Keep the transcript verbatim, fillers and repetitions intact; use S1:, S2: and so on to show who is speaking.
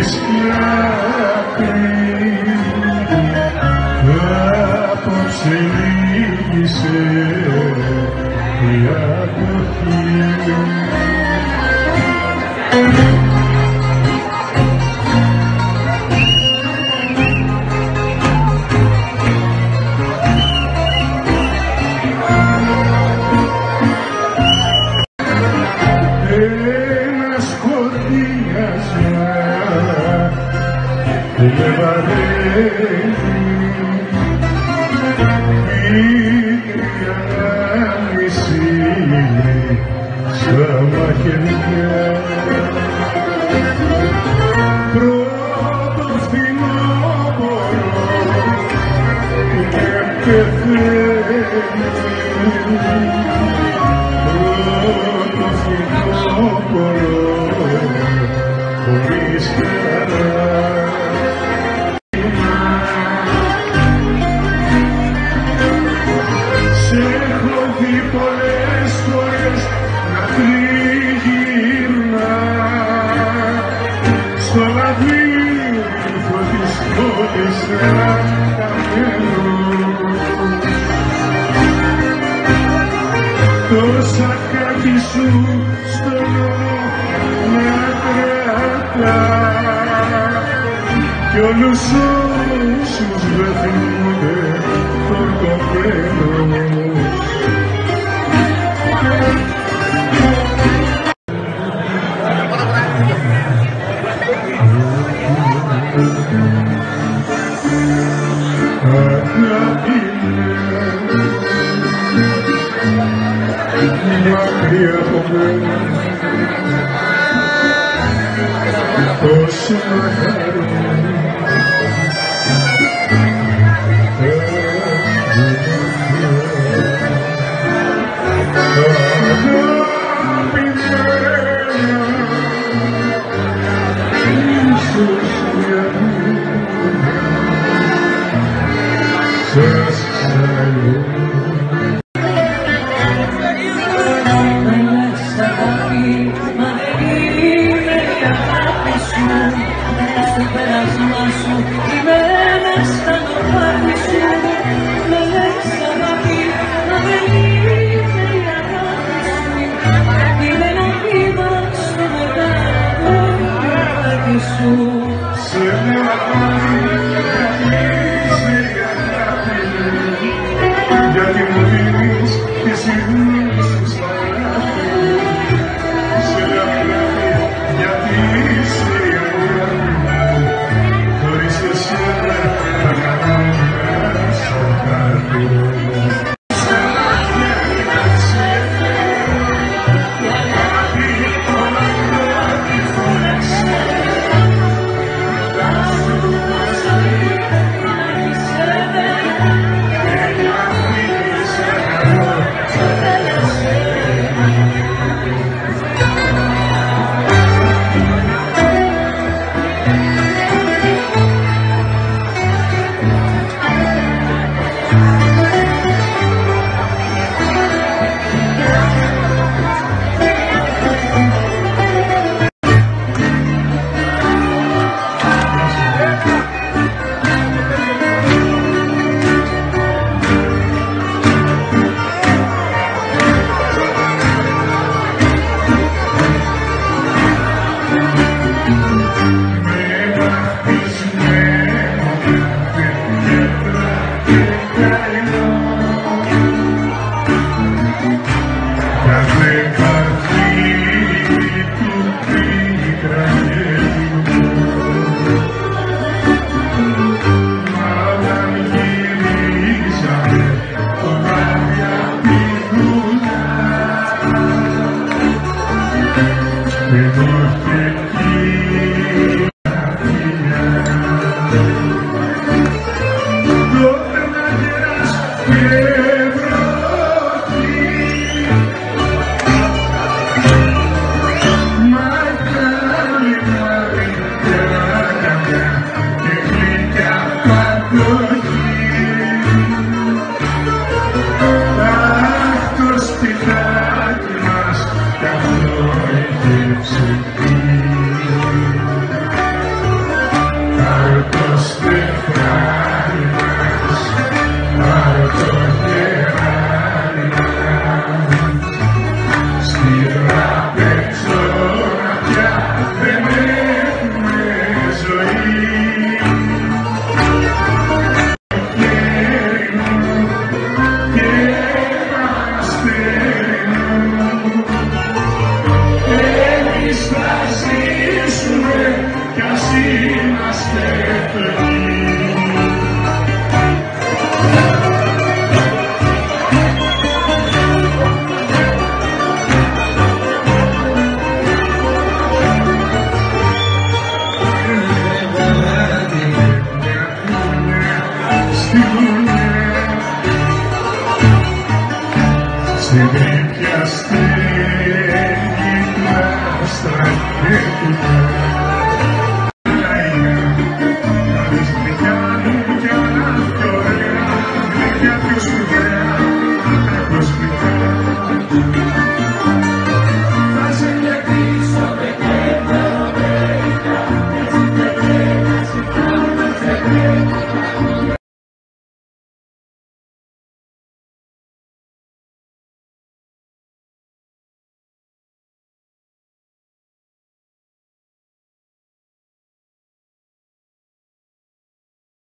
S1: Απόψε λύγησε η αποχή. Ένα σκοτεινιασμα με βαραίνει, στα μαχαιριά πρώτο φθινόπωρο και πεθαίνει, πρώτο φθινόπωρο χωρίς χαρά. Σ' έχω δει πολλές φορές να τριγυρνά στο λαβύρινθο της πόλης χαμένος. Τόσα κάτι σου στο νόμο να κρατά κι όλους όσους βρεθούνται φορτωμένος. Μακριά από μένα πόσο αγάπη ίσως για μένα σας ξαναλώ.
S2: Στο πέρασμα σου είμαι ένας σαν το πάρτι σου. Με λες αγάπη, μα δεν είναι η αγάπη σου. Είναι ένα βήμα στο μεγάλο αγάπη σου.
S1: Σε λέω αγάπη, γιατί είσαι η αγάπη μου, γιατί μου δίνεις τη στιγμή σου στα αγάπη. Σε λέω αγάπη, γιατί είσαι η αγάπη μου, χωρίς εσένα θα κανόνια στο χάρτη. Αχ, το σπιτάκι μας κι αυτό έχει ψηφίσει. Yeah.